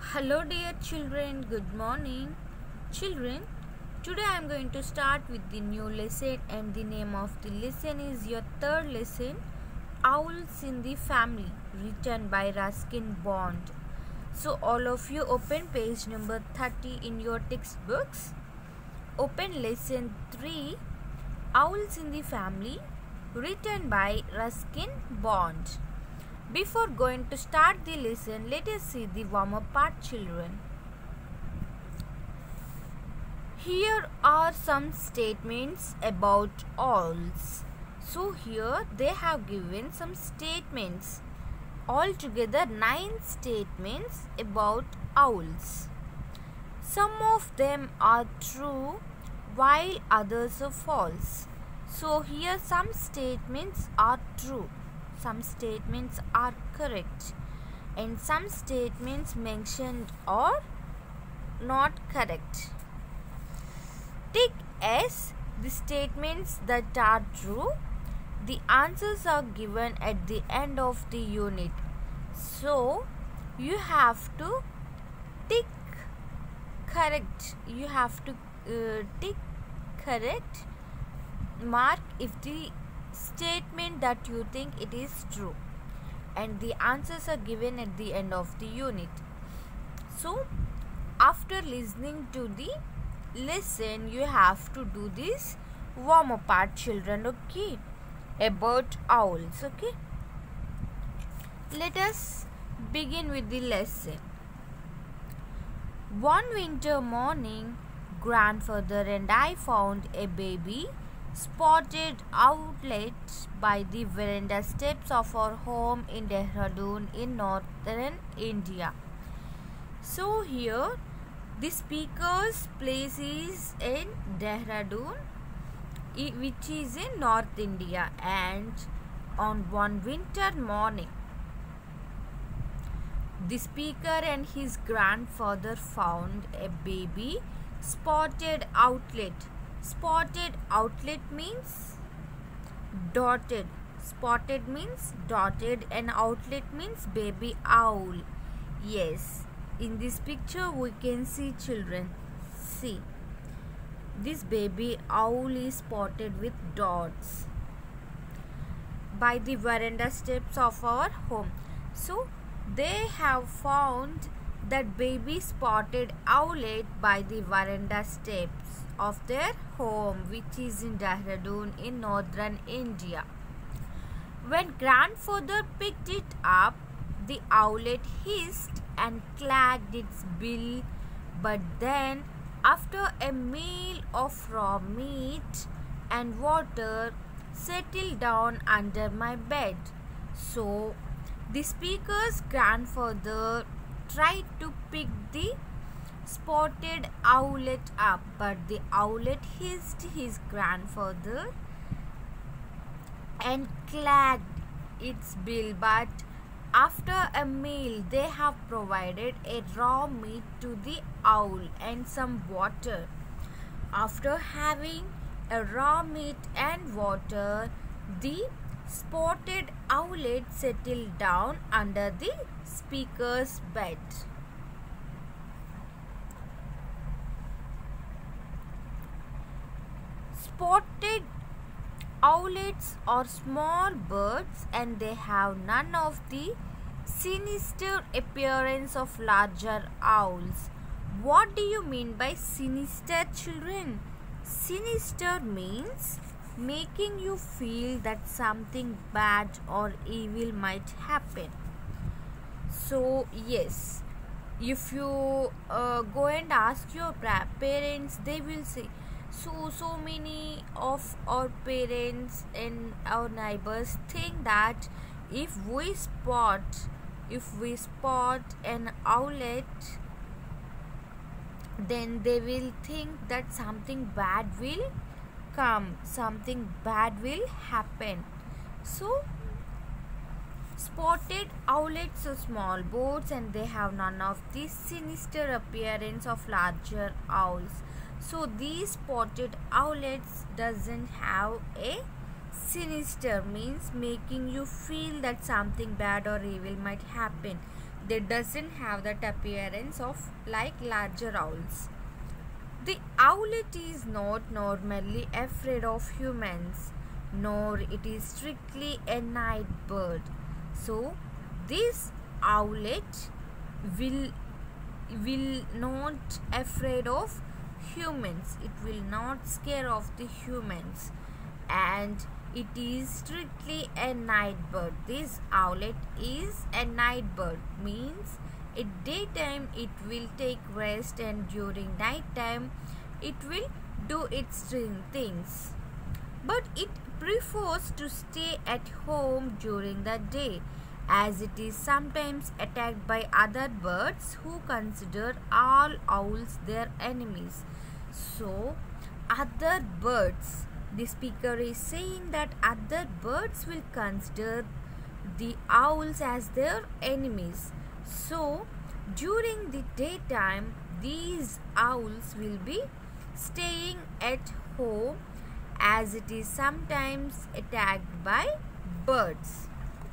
Hello, dear children. Good morning. Children, today I am going to start with the new lesson, and the name of the lesson is your third lesson, Owls in the Family, written by Ruskin Bond. So, all of you open page number 30 in your textbooks. Open lesson 3, Owls in the Family, written by Ruskin Bond. Before going to start the lesson, let us see the warm-up part, children. Here are some statements about owls. So here they have given some statements. Altogether 9 statements about owls. Some of them are true while others are false. So here some statements are true. Some statements are correct, and some statements mentioned are not correct. Tick S the statements that are true. The answers are given at the end of the unit. So you have to tick correct. You have to tick correct mark if the statement that you think it is true, and the answers are given at the end of the unit. So after listening to the lesson, you have to do this warm-up part, children, okay, about owls. Okay, let us begin with the lesson. One winter morning, grandfather and I found a baby spotted owlet by the veranda steps of our home in Dehradun in northern India. So here the speaker's place is in Dehradun, which is in North India, and on one winter morning the speaker and his grandfather found a baby spotted owlet. Spotted owlet means dotted. Spotted means dotted, and owlet means baby owl. Yes, in this picture we can see, children. See, this baby owl is spotted with dots by the veranda steps of our home. So they have found that baby spotted owlet by the veranda steps of their home, which is in Dehradun in northern India. When grandfather picked it up, the owlet hissed and clacked its bill, but then after a meal of raw meat and water settled down under my bed. So the speaker's grandfather tried to pick the spotted owlet up, but the owlet hissed his grandfather and clacked its bill. But after a meal, they have provided a raw meat to the owl and some water. After having a raw meat and water, the spotted owlet settled down under the speaker's bed. Spotted owlets are small birds, and they have none of the sinister appearance of larger owls. What do you mean by sinister, children? Sinister means making you feel that something bad or evil might happen. So yes, if you go and ask your parents, they will say, so many of our parents and our neighbors think that if we spot an owlet, then they will think that something bad will come, something bad will happen. So spotted owlets are small birds, and they have none of the sinister appearance of larger owls. So these spotted owlets doesn't have a sinister, means making you feel that something bad or evil might happen. They doesn't have that appearance of like larger owls. The owlet is not normally afraid of humans, nor it is strictly a night bird. So this owlet will not afraid of humans. It will not scare of the humans, and it is strictly a night bird. This owlet is a night bird, means at daytime it will take rest, and during night time it will do its things, but it prefers to stay at home during the day, as it is sometimes attacked by other birds who consider all owls their enemies. So other birds, the speaker is saying that other birds will consider the owls as their enemies. So during the daytime these owls will be staying at home, as it is sometimes attacked by birds.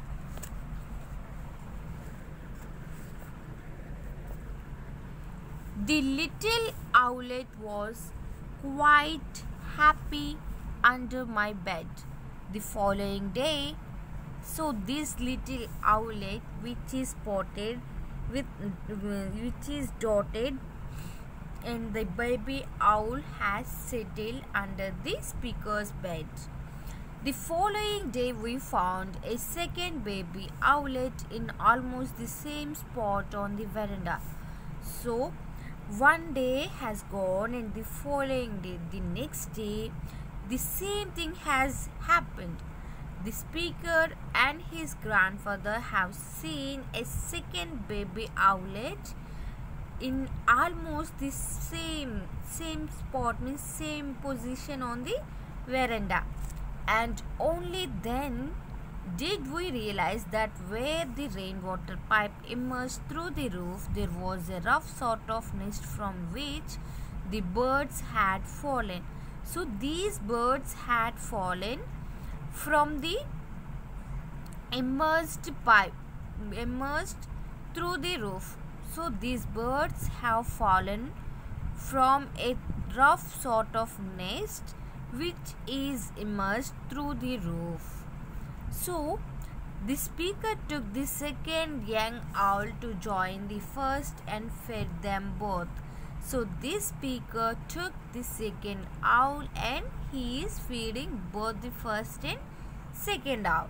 The little owlet was quite happy under my bed the following day. So this little owlet, which is spotted with which is dotted, and the baby owl has settled under the speaker's bed. The following day we found a second baby owlet in almost the same spot on the veranda. So one day has gone, and the following day, the next day, the same thing has happened. The speaker and his grandfather have seen a second baby owlet in almost the same spot, means same position on the veranda, and only then did we realize that where the rainwater pipe emerged through the roof, there was a rough sort of nest from which the birds had fallen. So these birds had fallen from the emerged through the roof. So these birds have fallen from a rough sort of nest which is emerged through the roof. So the speaker took the second young owl to join the first and fed them both. So this speaker took the second owl, and he is feeding both the first and second owl.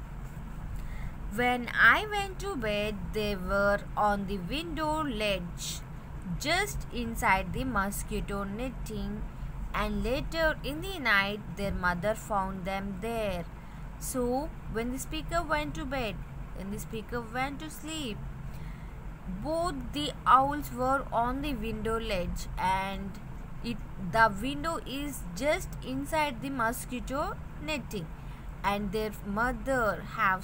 When I went to bed, they were on the window ledge, just inside the mosquito netting, and later in the night their mother found them there. So when the speaker went to bed and the speaker went to sleep, both the owls were on the window ledge, and the window is just inside the mosquito netting, and their mother have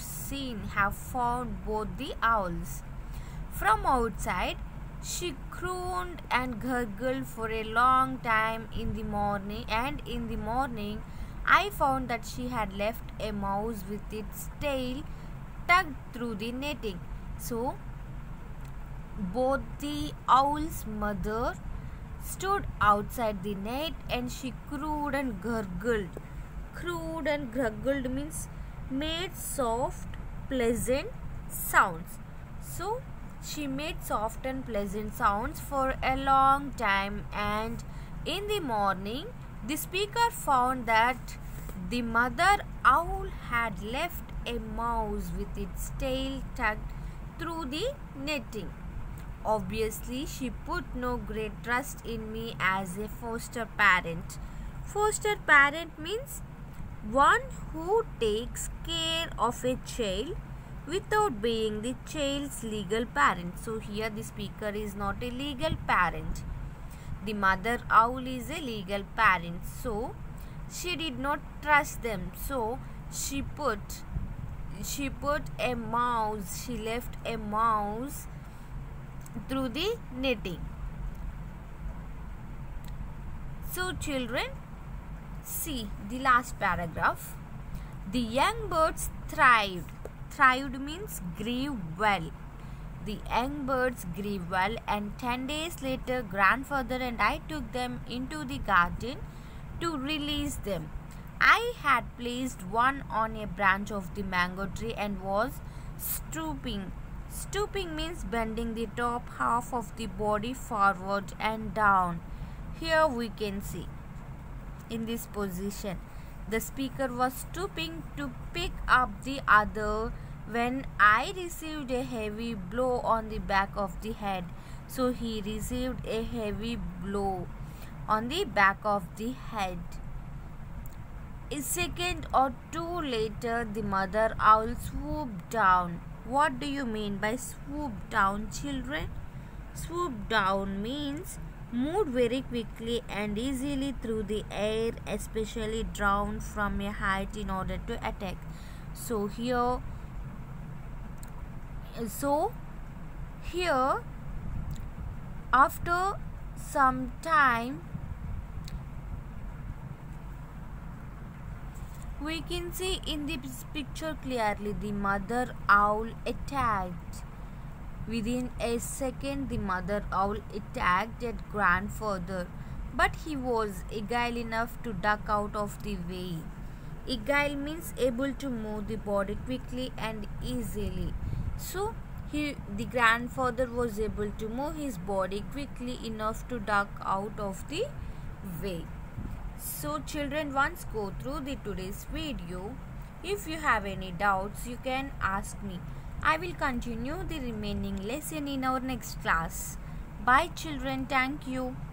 found both the owls. From outside, she crooned and gurgled for a long time in the morning, and in the morning I found that she had left a mouse with its tail tucked through the netting. So both the owl's mother stood outside the net, and she crowed and gurgled. Crowed and gurgled means made soft, pleasant sounds. So she made soft and pleasant sounds for a long time, and in the morning the speaker found that the mother owl had left a mouse with its tail tucked through the netting. Obviously, she put no great trust in me as a foster parent. Foster parent means one who takes care of a child without being the child's legal parent. So here the speaker is not a legal parent. The mother owl is a legal parent. So she did not trust them. So she put a mouse. She left a mouse through the netting. So children, see the last paragraph. The young birds thrived. Thrived means grew well. The young birds grew well, and 10 days later, grandfather and I took them into the garden to release them. I had placed one on a branch of the mango tree and was stooping. Stooping means bending the top half of the body forward and down. Here we can see in this position the speaker was stooping to pick up the other when I received a heavy blow on the back of the head. So he received a heavy blow on the back of the head. A second or two later, the mother owl swooped down. What do you mean by swoop down, children? Swoop down means moved very quickly and easily through the air, especially down from a height in order to attack. So here after some time we can see in this picture clearly the mother owl attacked. Within a second, the mother owl attacked at grandfather, but he was agile enough to duck out of the way. Agile means able to move the body quickly and easily. So, the grandfather was able to move his body quickly enough to duck out of the way. So, children, once go through today's video. If you have any doubts, you can ask me. I will continue the remaining lesson in our next class. Bye children. Thank you.